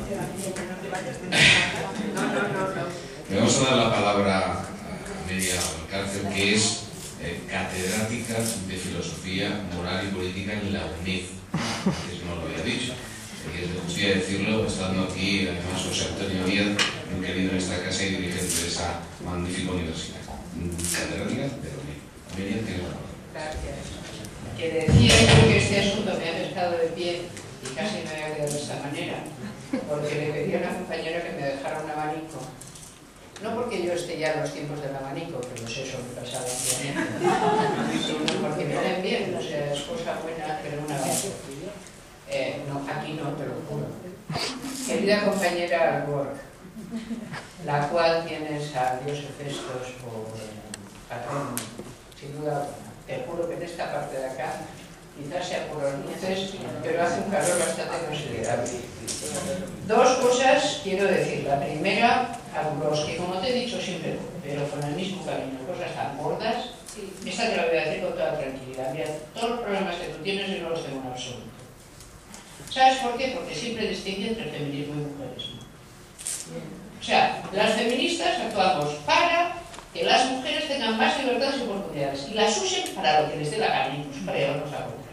Le vamos a dar la palabra a Amelia Valcárcel, que es catedrática de Filosofía Moral y Política en la UNED. Antes no lo había dicho. Y es de justicia decirlo, estando aquí, además, José Antonio Díaz, muy querido en esta casa y dirigente de esa magnífica universidad. Catedrática de la UNED. Amelia, tienes la palabra. Gracias. Que decía yo que este asunto me ha pescado de pie y casi me había quedado de esta manera, porque le pedí a una compañera que me dejara un abanico. No porque yo esté ya en los tiempos del abanico, que los he sobrepasado ampliamente, sino porque me ven bien, o sea, es cosa buena tener un abanico. No, aquí no, te lo juro. Querida compañera Work, la cual tienes a Dios Hefestos por patrón, sin duda, te juro que en esta parte de acá, quizás sea por las luces, pero hace un calor bastante considerable. Dos cosas quiero decir. La primera, a los que, como te he dicho siempre, pero con el mismo camino, cosas tan gordas, esta te la voy a decir con toda tranquilidad. Mira, todos los problemas que tú tienes yo no los tengo en absoluto. ¿Sabes por qué? Porque siempre distingue entre feminismo y mujeres. O sea, las feministas actuamos para que las mujeres tengan más libertades y oportunidades y las usen para lo que les dé la gana, incluso para llevarnos a comprar.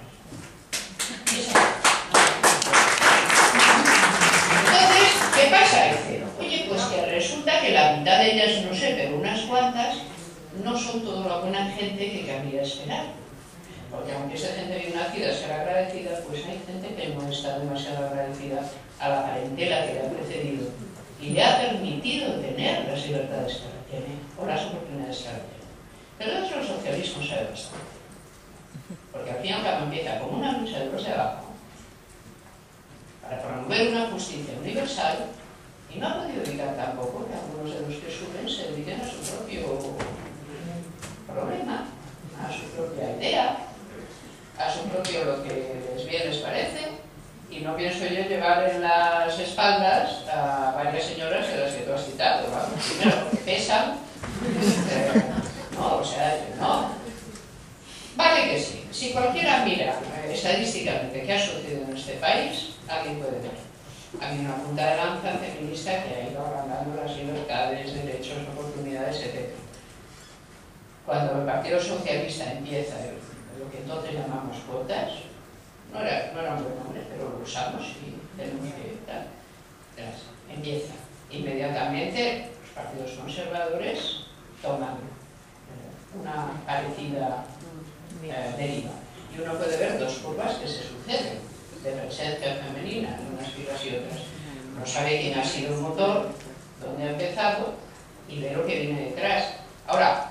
Entonces, ¿qué pasa? Dice, oye, pues que resulta que la mitad de ellas, no sé, pero unas cuantas, no son toda la buena gente que cabría esperar. Porque aunque esa gente bien nacida sea agradecida, pues hay gente que no está demasiado agradecida a la parentela que le ha precedido y le ha permitido tener las libertades que ahora tiene o las oportunidades que ahora tiene. Pero eso el socialismo sabe bastante. Porque al fin y al cabo empieza como una lucha de los de abajo para promover una justicia universal y no ha podido evitar tampoco que algunos de los que suben se dediquen a su propio problema, a su propia idea, a su propio lo que bien les parece, y no pienso yo llevar en las espaldas a varias señoras de las que tú has citado, ¿vale? Primero porque pesan, no, o sea, no. Vale que sí, si cualquiera mira estadísticamente qué ha sucedido en este país, alguien puede ver. Hay una punta de lanza feminista que ha ido agrandando las libertades, derechos, oportunidades, etc. Cuando el Partido Socialista empieza lo que entonces llamamos cuotas, no era un buen nombre, pero lo usamos y tenemos que tal. Empieza. Inmediatamente los partidos conservadores toman una parecida deriva. Y uno puede ver dos curvas que se suceden de presencia femenina en unas filas y otras. No sabe quién ha sido el motor, dónde ha empezado y ve lo que viene detrás. Ahora,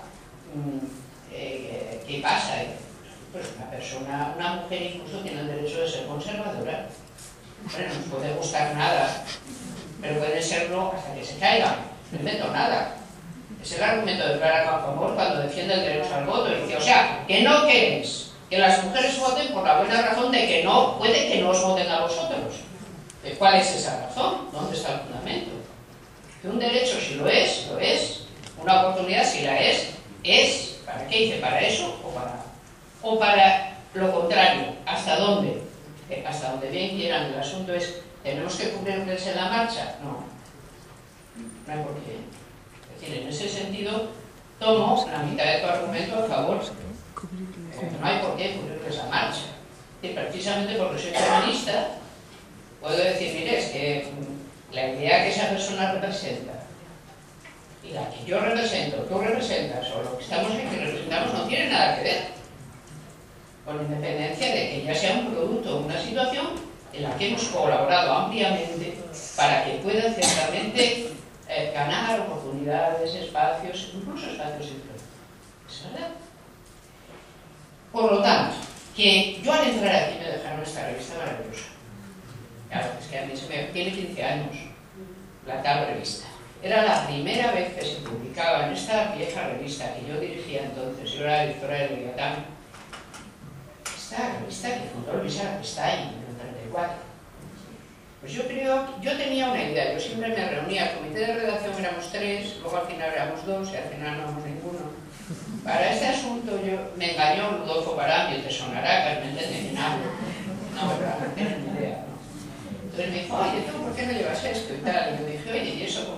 ¿qué pasa? Pues una persona, una mujer incluso tiene el derecho de ser conservadora. Bueno, no nos puede gustar nada, pero puede serlo hasta que se caiga. No invento nada. Es el argumento de Clara Campoamor cuando defiende el derecho al voto. Y dice, o sea, que no queréis que las mujeres voten por la buena razón de que no, puede que no os voten a vosotros. ¿Cuál es esa razón? ¿Dónde está el fundamento? Que un derecho, si lo es, lo es. Una oportunidad, si la es. ¿Para qué dice? ¿Para eso o para lo contrario? ¿Hasta dónde? Hasta donde bien quieran. El asunto es, ¿tenemos que cumplirles en la marcha? No. No hay por qué. Es decir, en ese sentido, tomo la mitad de tu argumento a favor. No hay por qué cumplirles la marcha. Y precisamente porque soy feminista, puedo decir, mire, es que la idea que esa persona representa y la que yo represento, tú representas, o lo que estamos aquí que representamos, no tiene nada que ver. Con independencia de que ya sea un producto o una situación en la que hemos colaborado ampliamente para que pueda ciertamente ganar oportunidades, espacios, incluso espacios influentes. ¿Es verdad? Por lo tanto, que yo al entrar aquí me dejaron esta revista maravillosa. Claro, es que a mí tiene 15 años la tal revista. Era la primera vez que se publicaba en esta vieja revista que yo dirigía entonces, yo era directora de Leviatán. Esta revista que fundó Luis Arapestany en el 34. Pues yo tenía una idea, yo siempre me reunía, el comité de redacción éramos 3, luego al final éramos 2 y al final no éramos ninguno. Para este asunto me engañó Rudolfo Barambio, te sonará, Carmen de Menalo. No, pero no tienen ni idea, ¿no? Entonces me dijo, oye, ¿tú por qué no llevas esto?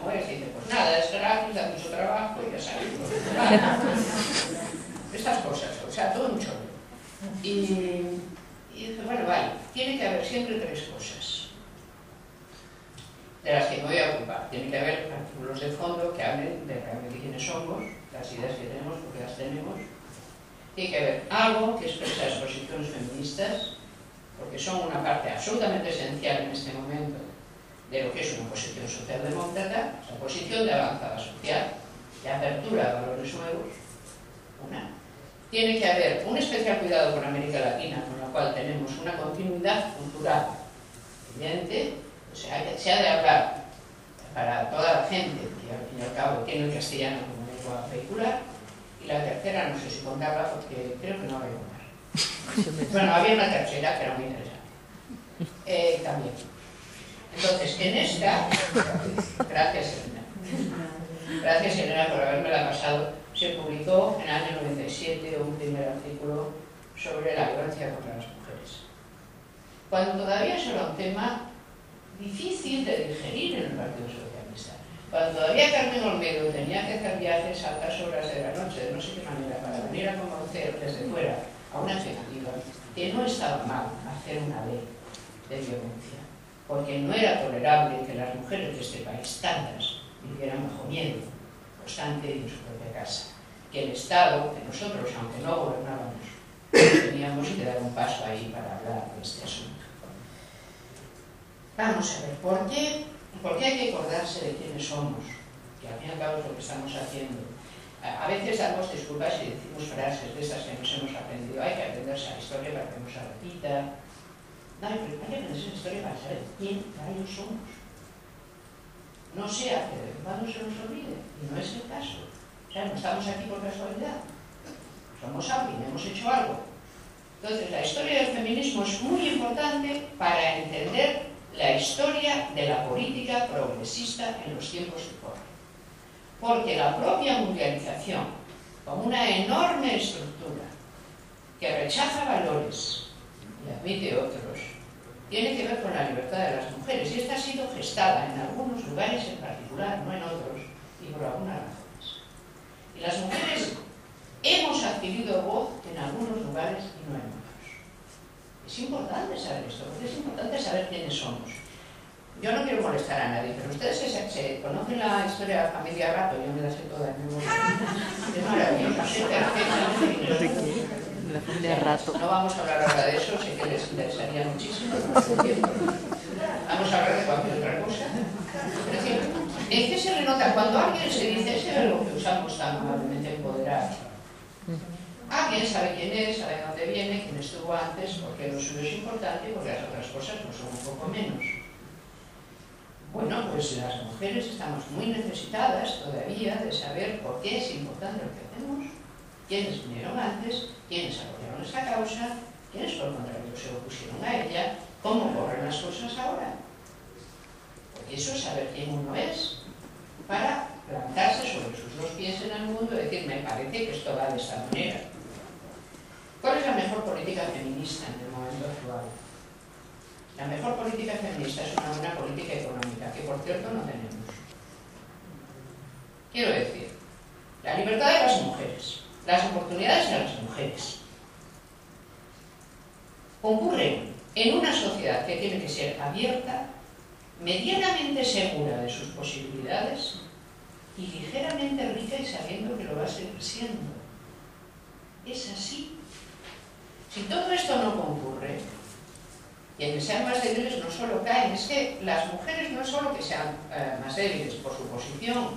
como es, dice, pues nada, es gratis, da mucho trabajo y ya salimos. Estas cosas, o sea, todo un chorro. Y dice, bueno, vale, tiene que haber siempre tres cosas de las que me voy a ocupar. Tiene que haber artículos de fondo que hablen de realmente quiénes somos, las ideas que tenemos, porque las tenemos. Tiene que haber algo que expresa las posiciones feministas, porque son una parte absolutamente esencial en este momento de lo que es una posición socialdemócrata, o sea, posición de avanzada social, de apertura a valores nuevos. Una. Tiene que haber un especial cuidado con América Latina, con la cual tenemos una continuidad cultural evidente, o sea, se ha de hablar para toda la gente que al fin y al cabo tiene el castellano como lengua vehicular. Y la tercera, no sé si contarla porque creo que no la voy a contar. Bueno, había una tercera que era muy interesante. También. Entonces, en esta, gracias Elena. Gracias Elena por haberme la pasado. Se publicó en el año 97 un primer artículo sobre la violencia contra las mujeres. Cuando todavía eso era un tema difícil de digerir en el Partido Socialista. Cuando todavía Carmen Olmedo tenía que hacer viajes a altas horas de la noche, de no sé qué manera, para venir a conocer desde fuera a una ejecutiva, que no estaba mal hacer una ley de violencia, porque no era tolerable que las mujeres de este país, tantas, vivieran bajo miedo constante en su propia casa. Que el Estado, que nosotros, aunque no gobernábamos, teníamos que dar un paso ahí para hablar de este asunto. Vamos a ver, ¿por qué hay que acordarse de quiénes somos? Que al fin y al cabo es lo que estamos haciendo. A veces damos disculpas y decimos frases de esas que nos hemos aprendido. Hay que aprenderse la historia para que no se repita. No, hay que aprenderse la historia para saber quién rayos somos. No sea que de vez en cuando se nos olvide, y no es el caso. O sea, no estamos aquí por casualidad. Somos alguien, hemos hecho algo. Entonces, la historia del feminismo es muy importante para entender la historia de la política progresista en los tiempos que corren. Porque la propia mundialización, como una enorme estructura que rechaza valores y admite otros, tiene que ver con la libertad de las mujeres. Y esta ha sido gestada en algunos lugares en particular, no en otros, y por algunas razones. Y las mujeres hemos adquirido voz en algunos lugares y no en otros. Es importante saber esto, porque es importante saber quiénes somos. Yo no quiero molestar a nadie, pero ustedes se conocen la historia de la familia Rato, yo me la sé toda en memoria. Es maravilloso, sé perfectamente. La familia Rato. No vamos a hablar ahora de eso, sé que les interesaría muchísimo. Vamos a hablar de cualquier otra cosa. Es decir, ¿en qué se le nota cuando alguien se dice ese verbo que usamos tan amablemente, empoderar? Alguien sabe quién es, sabe dónde viene, quién estuvo antes, porque lo suyo es importante y porque las otras cosas no son un poco menos. Bueno, pues las mujeres estamos muy necesitadas todavía de saber por qué es importante lo que hacemos, quiénes vinieron antes, quiénes apoyaron esta causa, quiénes por el contrario se opusieron a ella, cómo corren las cosas ahora. Porque eso es saber quién uno es, para plantarse sobre sus dos pies en el mundo y decir, me parece que esto va de esta manera. ¿Cuál es la mejor política feminista en el momento actual? La mejor política feminista es una buena política económica, que por cierto no tenemos. Quiero decir, la libertad de las mujeres, las oportunidades de las mujeres, concurren en una sociedad que tiene que ser abierta, medianamente segura de sus posibilidades y ligeramente rica y sabiendo que lo va a seguir siendo. Es así. Si todo esto no concurre, y en que sean más débiles no solo caen, es que las mujeres no es solo que sean más débiles por su posición.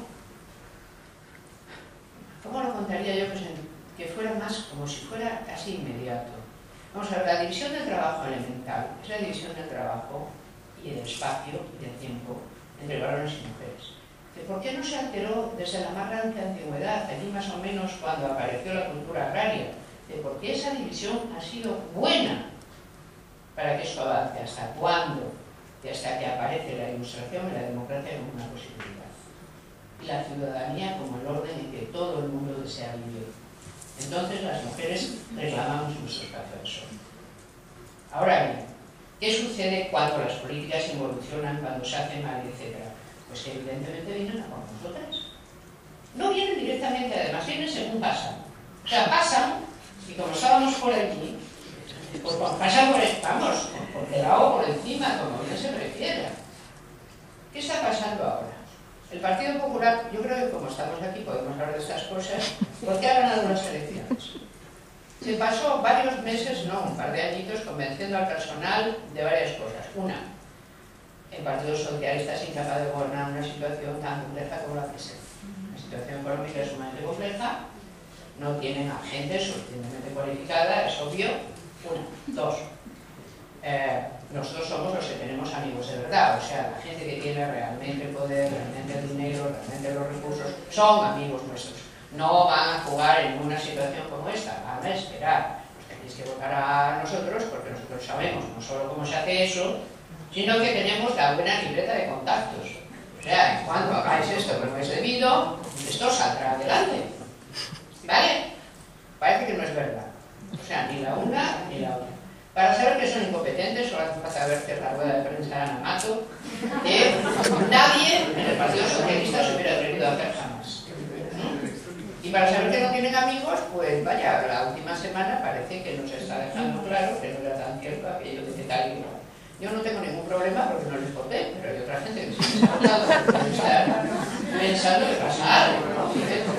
¿Cómo lo contaría yo? Pues que fuera más, como si fuera casi inmediato. Vamos a ver, la división del trabajo elemental es la división del trabajo y del espacio y del tiempo entre varones y mujeres. ¿Por qué no se alteró desde la más rancia antigüedad, allí más o menos cuando apareció la cultura agraria? ¿Por qué esa división ha sido buena para que esto avance? ¿Hasta cuándo? Y hasta que aparece la ilustración y la democracia como una posibilidad. Y la ciudadanía como el orden en que todo el mundo desea vivir. Entonces las mujeres reclamamos nuestro espacio al sol. Ahora bien, ¿qué sucede cuando las políticas involucionan, cuando se hacen mal, etcétera? Pues que evidentemente vienen a por nosotras. No vienen directamente, además, vienen según pasan. O sea, pasan, y como estábamos por aquí, pues cuando pasan vamos, por el lado o por encima, como bien se prefiera. ¿Qué está pasando ahora? El Partido Popular, yo creo que como estamos aquí podemos hablar de estas cosas, porque ha ganado las elecciones. Se pasó varios meses, no, un par de añitos, convenciendo al personal de varias cosas. Una, el Partido Socialista es incapaz de gobernar una situación tan compleja como la presente. La situación económica es sumamente compleja, no tienen a gente suficientemente cualificada, es obvio. Una. Dos, nosotros somos los que tenemos amigos de verdad, o sea, la gente que tiene realmente el poder, realmente el dinero, realmente los recursos, son amigos nuestros. No van a jugar en una situación como esta, van a esperar. Pues tenéis que votar a nosotros porque nosotros sabemos no solo cómo se hace eso, sino que tenemos la buena libreta de contactos. O sea, en cuanto hagáis esto como es debido, esto saldrá adelante. ¿Vale? Parece que no es verdad. O sea, ni la una ni la otra. Para saber que son incompetentes, solo hace falta ver que la rueda de prensa de Ana Mato, nadie en el Partido Socialista se hubiera atrevido a hacer jamás. Y para saber que no tienen amigos, pues vaya, la última semana parece que nos está dejando claro que no era tan cierto aquello de que tal y no. Yo no tengo ningún problema porque no les voté, pero hay otra gente que sí me ha votado porque está pensando que pasa algo, ¿no?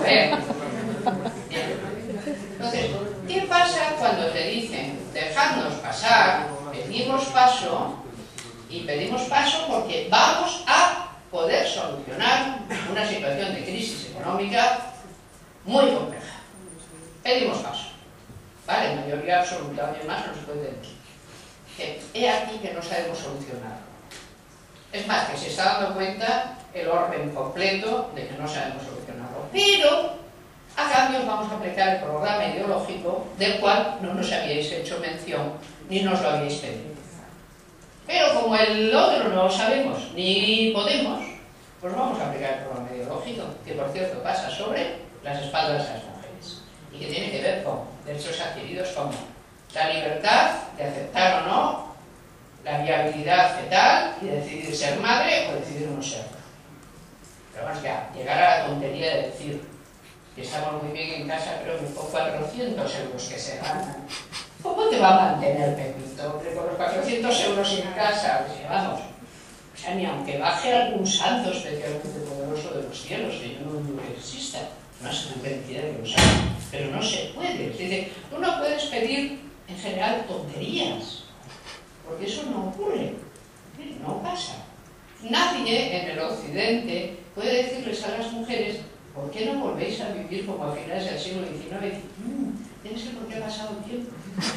Entonces, ¿qué pasa cuando te dicen dejadnos pasar, pedimos paso, y pedimos paso porque vamos a poder solucionar una situación de crisis económica muy compleja? Pedimos paso. Vale, mayoría absoluta, alguien más no se puede decir. He aquí que no sabemos solucionarlo. Es más, que se está dando cuenta el orden completo de que no sabemos solucionarlo. Pero, a cambio, vamos a aplicar el programa ideológico del cual no nos habíais hecho mención ni nos lo habíais pedido. Pero como el otro no lo sabemos ni podemos, pues vamos a aplicar el programa ideológico, que por cierto pasa sobre las espaldas de las mujeres y que tiene que ver con derechos adquiridos como la libertad de aceptar o no la viabilidad fetal y decidir ser madre o decidir no serlo. Pero vamos ya, llegar a la tontería de decir que estamos muy bien en casa, pero que con 400 euros que se ganan, ¿cómo te va a mantener, Pepito? Hombre, con los 400 euros en casa, pues, vamos, o sea, ni aunque baje algún santo especialmente poderoso de los cielos, que yo no dudo que exista, no es convencida de que lo sabe, pero no se puede. Es decir, tú no puedes pedir en general tonterías, porque eso no ocurre, no pasa. Nadie en el occidente puede decirles a las mujeres: ¿por qué no volvéis a vivir como a finales del siglo XIX? Debe ser porque ha pasado el tiempo.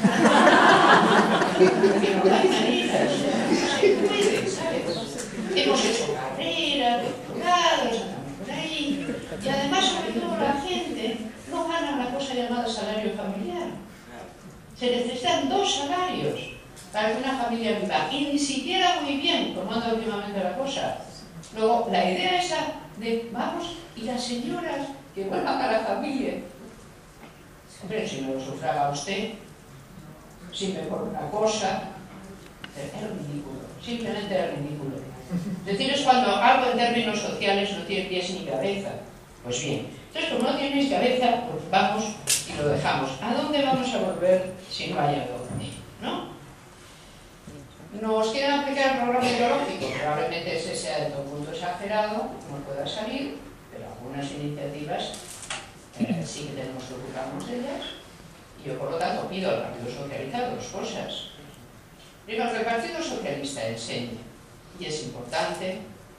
Pero no hay manera, no se puede, ¿sabes? Hemos hecho carreras, doctorados, andamos por ahí, y además, sobre todo, la gente no gana una cosa llamada salario familiar. Se necesitan 2 salarios para que una familia viva, y ni siquiera muy bien, como anda últimamente la cosa. Luego, la idea esa de vamos, y las señoras que vuelvan a la familia. Hombre, si no lo sufraga usted, si me pone una cosa, es ridículo, simplemente es ridículo. Es decir, es cuando algo en términos sociales no tiene pies ni cabeza. Pues bien, entonces como no tienes cabeza, pues vamos y lo dejamos. ¿A dónde vamos a volver si no hay algo? ¿No? ¿Nos quieren aplicar el programa ideológico? Probablemente ese sea de todo punto exagerado, no pueda salir, pero algunas iniciativas sí que tenemos que ocuparnos de ellas. Y yo, por lo tanto, pido al Partido Socialista 2 cosas. Primero, que el Partido Socialista enseñe, y es importante,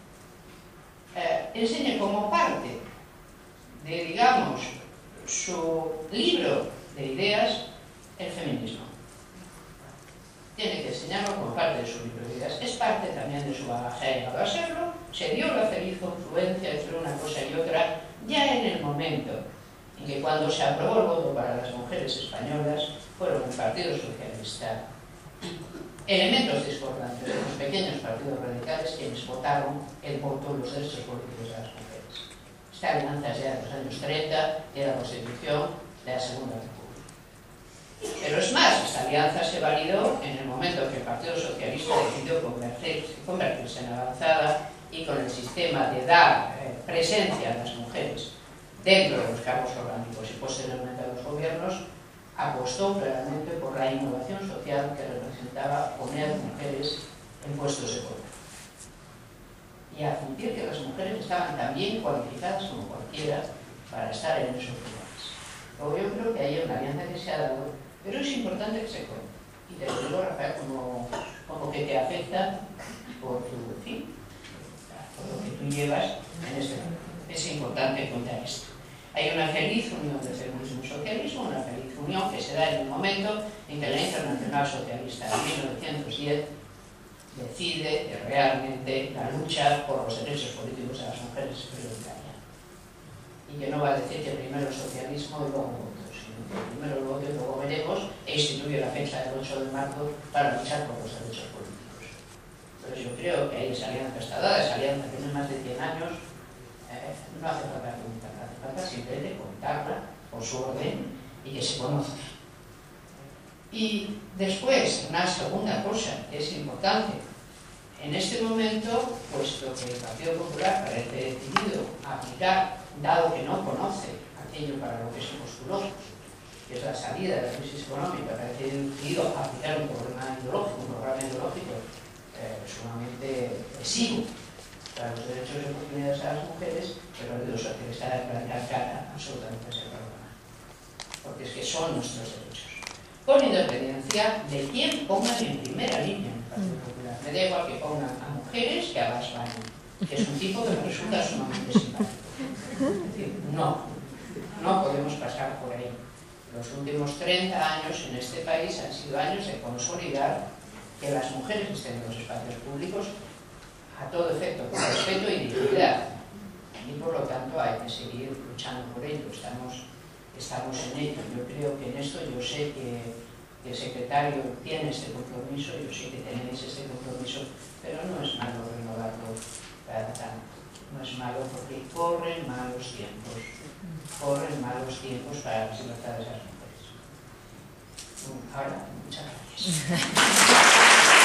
enseñe como parte de, digamos, su libro de ideas, el feminismo. Tiene que enseñarlo como parte de su libro de ideas. Es parte también de su bagaje, ha llegado a serlo. Se dio la feliz confluencia entre una cosa y otra ya en el momento en que, cuando se aprobó el voto para las mujeres españolas, fueron el Partido Socialista y elementos discordantes de los pequeños partidos radicales quienes votaron el voto en los derechos políticos de las mujeres. Esta alianza es ya de los años 30 y de la Constitución de la Segunda República. Pero es más, esta alianza se validó en el momento en que el Partido Socialista decidió convertirse en avanzada y con el sistema de dar presencia a las mujeres dentro de los cargos orgánicos y posteriormente a los gobiernos, apostó claramente por la innovación social que representaba poner mujeres en puestos de poder y admitir que las mujeres estaban tan bien cualificadas como cualquiera para estar en esos lugares. Luego yo creo que hay una alianza que se ha dado, pero es importante que se cuente. Y te lo digo, Rafael, como que te afecta por tu fin, por lo que tú llevas en este momento. Es importante contar esto. Hay una feliz unión del feminismo y socialismo, una feliz unión que se da en el momento en que la Internacional Socialista en 1910 decide que realmente la lucha por los derechos políticos de las mujeres es prioritaria. Y que no va a decir que primero el socialismo y luego otros, sino que primero lo otro y luego veremos, e instituye la fecha del 8 de marzo para luchar por los derechos políticos. Entonces yo creo que ahí esa alianza está dada, esa alianza tiene más de 100 años, no hace falta comentarla, hace falta simplemente contarla por su orden y que se conozca. Y después, una segunda cosa que es importante, en este momento, puesto que el Partido Popular parece decidido a aplicar, dado que no conoce aquello para lo que se postuló, que es la salida de la crisis económica, parece decidido a aplicar un programa ideológico sumamente lesivo para los derechos y oportunidades a las mujeres, pero el Partido Socialista de plantear cara absolutamente ese programa, porque es que son nuestros derechos, con independencia de quién pongan en primera línea en el Partido Popular. Me da igual que pongan a mujeres que a Bas Bani, que es un tipo que me resulta sumamente simpático. Es decir, no podemos pasar por ahí. Los últimos 30 años en este país han sido años de consolidar que las mujeres estén en los espacios públicos a todo efecto, con respeto y dignidad. Y por lo tanto hay que seguir luchando por ello. Estamos en ello. Yo creo que en esto, yo sé que el secretario tiene este compromiso, yo sé que tenéis este compromiso, pero no es malo renovarlo cada tanto. No es malo porque corren malos tiempos para las libertades de las mujeres. Ahora, muchas gracias.